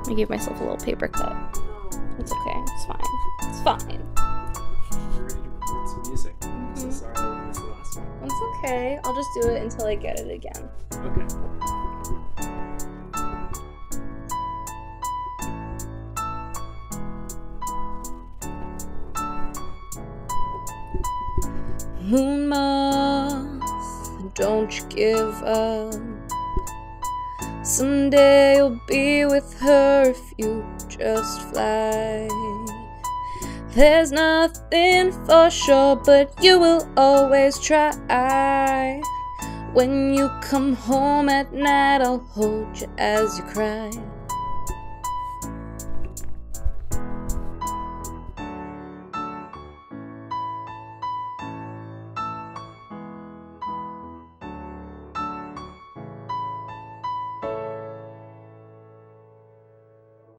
I gave myself a little paper cut. It's okay. It's fine. It's fine. You're ready to record some music. I'm so sorry that I missed the last one. It's okay. I'll just do it until I get it again. Okay. Moon moth, don't you give up. Someday you'll be with her if you just fly. There's nothing for sure, but you will always try. When you come home at night, I'll hold you as you cry.